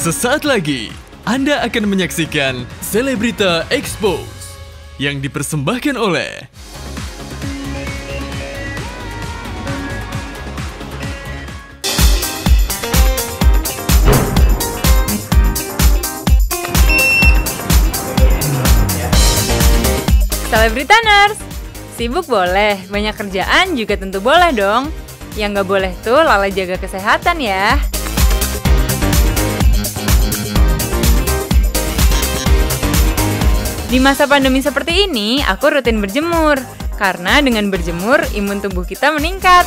Sesaat lagi, Anda akan menyaksikan Selebrita Expose yang dipersembahkan oleh Selebritaners. Sibuk boleh, banyak kerjaan juga tentu boleh dong. Yang nggak boleh tuh lalai jaga kesehatan ya. Di masa pandemi seperti ini, aku rutin berjemur. Karena dengan berjemur, imun tubuh kita meningkat.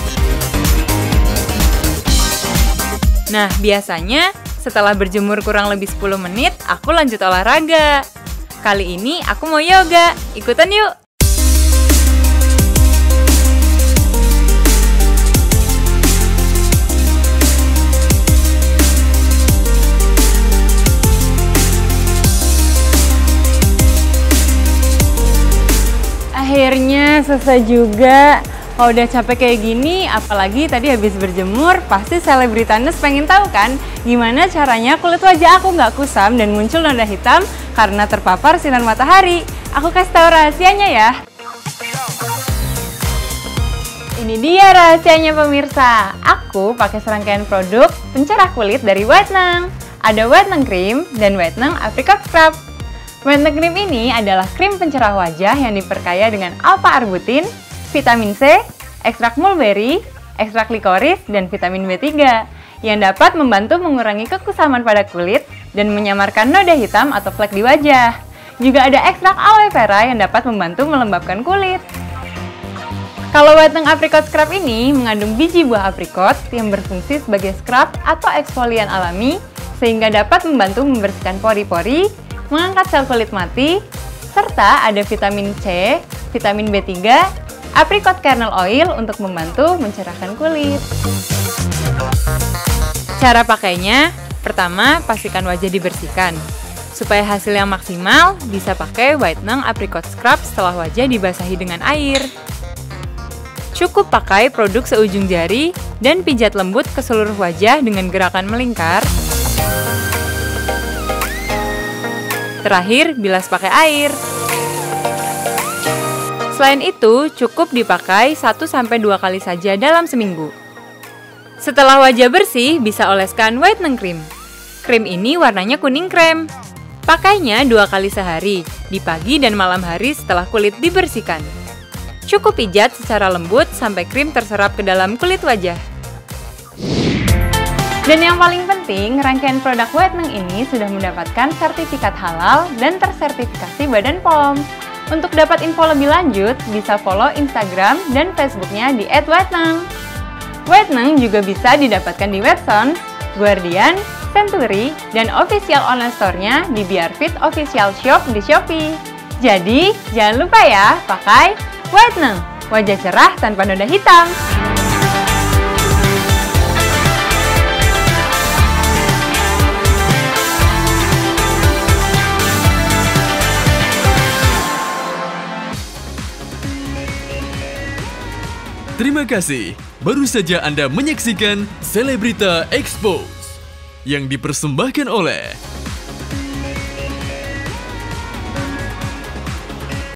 Nah, biasanya setelah berjemur kurang lebih 10 menit, aku lanjut olahraga. Kali ini aku mau yoga. Ikutan yuk! Akhirnya selesai juga. Kalau udah capek kayak gini, apalagi tadi habis berjemur, pasti Selebritaners pengen tahu kan gimana caranya kulit wajah aku nggak kusam dan muncul noda hitam karena terpapar sinar matahari. Aku kasih tahu rahasianya ya. Ini dia rahasianya pemirsa. Aku pakai serangkaian produk pencerah kulit dari Whitening. Ada Whitening Cream dan Whitening Apricot Scrub. Whitening Cream ini adalah krim pencerah wajah yang diperkaya dengan alpha-arbutin, vitamin C, ekstrak mulberry, ekstrak likoris, dan vitamin B3 yang dapat membantu mengurangi kekusaman pada kulit dan menyamarkan noda hitam atau flek di wajah. Juga ada ekstrak aloe vera yang dapat membantu melembabkan kulit. Kalau Whitening Apricot Scrub ini mengandung biji buah aprikot yang berfungsi sebagai scrub atau eksfolian alami sehingga dapat membantu membersihkan pori-pori, mengangkat sel kulit mati, serta ada vitamin C, vitamin B3, apricot kernel oil untuk membantu mencerahkan kulit. Cara pakainya, pertama pastikan wajah dibersihkan. Supaya hasil yang maksimal, bisa pakai Whitening Apricot Scrub setelah wajah dibasahi dengan air. Cukup pakai produk seujung jari dan pijat lembut ke seluruh wajah dengan gerakan melingkar. Terakhir, bilas pakai air. Selain itu, cukup dipakai 1-2 kali saja dalam seminggu. Setelah wajah bersih, bisa oleskan Whitening Cream. Krim ini warnanya kuning krem. Pakainya 2 kali sehari, di pagi dan malam hari setelah kulit dibersihkan. Cukup pijat secara lembut sampai krim terserap ke dalam kulit wajah. Dan yang paling penting, rangkaian produk Whitening ini sudah mendapatkan sertifikat halal dan tersertifikasi Badan POM. Untuk dapat info lebih lanjut, bisa follow Instagram dan Facebooknya di @whitening. Whitening juga bisa didapatkan di Watsons, Guardian, Century, dan official online store-nya di Biarfit Official Shop di Shopee. Jadi, jangan lupa ya, pakai Whitening, wajah cerah tanpa noda hitam. Terima kasih. Baru saja Anda menyaksikan Selebrita Expose yang dipersembahkan oleh